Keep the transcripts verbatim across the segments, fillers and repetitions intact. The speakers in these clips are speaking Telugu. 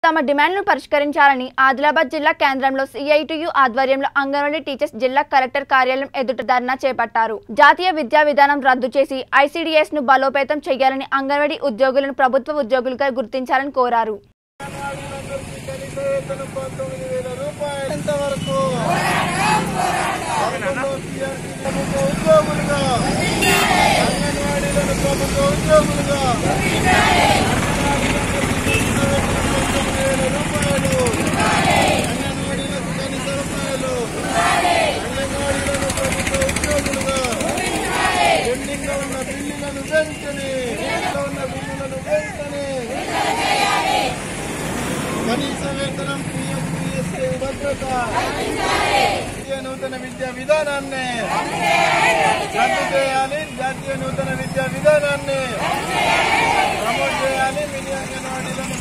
తమ డిమాండ్లను పరిష్కరించాలని ఆదిలాబాద్ జిల్లా కేంద్రంలో సిఐటియు ఆధ్వర్యంలో అంగన్వాడీ టీచర్స్ జిల్లా కలెక్టర్ కార్యాలయం ఎదుట ధర్నా చేపట్టారు. జాతీయ విద్యా విధానం రద్దు చేసి ఐసిడిఎస్ ను బలోపేతం చేయాలని, అంగన్వాడీ ఉద్యోగులను ప్రభుత్వ ఉద్యోగులుగా గుర్తించాలని కోరారు. నూతన విద్యా విధానాన్ని రద్దు చేయాలి. జాతీయ నూతన విద్యా విధానాన్ని ప్రమోట్ చేయాలి. మినీ అంగన్వాడీలను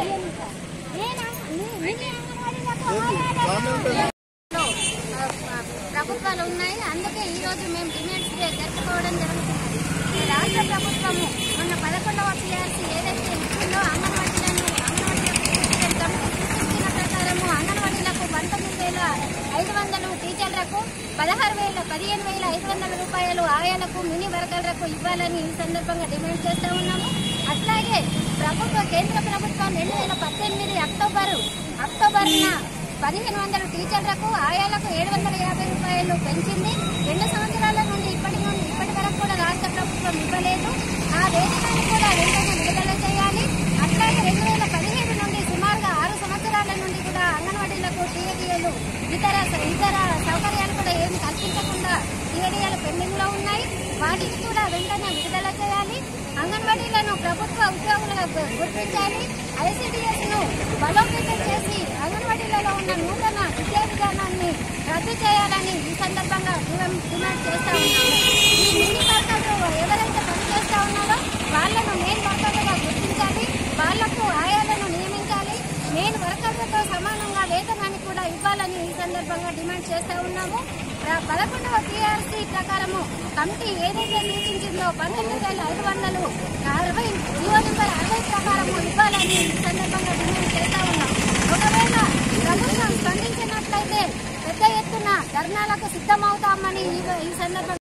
ప్రభుత్వాలు ఉన్నాయి. అందుకే ఈ రోజు మేము డిమాండ్స్ డే జరుపుకోవడం జరుగుతుంది. రాష్ట్ర ప్రభుత్వము మొన్న పదకొండవ పిఆర్సీ ఏదైతే ఇచ్చిందో అంగన్వాడీలను అంగన్వాడీల ప్రకారము అంగన్వాడీలకు పంతొమ్మిది వేల ఐదు వందలు టీచర్లకు, పదహారు వేల పదిహేను వేల ఐదు వందల రూపాయలు ఆయాలకు, మినీ వర్కర్లకు ఇవ్వాలని ఈ సందర్భంగా డిమాండ్ చేస్తూ ఉన్నాము. అట్లాగే ప్రభుత్వ కేంద్ర ప్రభుత్వం రెండు వేల పద్దెనిమిది అక్టోబర్ అక్టోబర్న పదిహేను వందల టీచర్లకు, ఆయాలకు ఏడు వందల యాభై రూపాయలు పెంచింది. రెండు సంవత్సరాల నుండి ఇప్పటి నుండి ఇప్పటి వరకు కూడా రాష్ట్ర ప్రభుత్వం ఇవ్వలేదు. ఆ వేతనాన్ని కూడా వెంటనే విడుదల చేయాలి. అట్లాగే రెండు వేల పదిహేడు నుండి సుమారుగా ఆరు సంవత్సరాల నుండి కూడా అంగన్వాడీలకు టీఏడీఏలు ఇతర ఇతర సౌకర్యాలు కూడా ఏమి కల్పించకుండా టీఏడీఏలు పెండింగ్ లో ఉన్నాయి. వాటిని కూడా వెంటనే విడుదల చేయాలి. అంగన్వాడీలను ప్రభుత్వ ఉద్యోగులుగా గుర్తించాలి. ఐసిడిఎస్ ను బలోపేతం చేసి అంగన్వాడీలలో ఉన్న నూతన విద్యా విధానాన్ని రద్దు చేయాలని ఈ సందర్భంగా డిమాండ్ చేస్తా ఉన్నాము. ఈ మినీ వర్కర్లు ఎవరైతే పనిచేస్తా ఉన్నారో వాళ్లను మెయిన్ వర్కర్లుగా గుర్తించాలి. వాళ్లకు ఆయాలను నియమించాలి. మెయిన్ వర్కర్లతో సమానంగా వేతనాన్ని కూడా ఇవ్వాలని ఈ సందర్భంగా డిమాండ్ చేస్తా ఉన్నాము. పదకొండవ టీఆర్సీ ప్రకారము కమిటీ ఏదైతే సూచించిందో పంతొమ్మిది వేల ఐదు వందలు అరవై జీవో నెంబర్ అరవై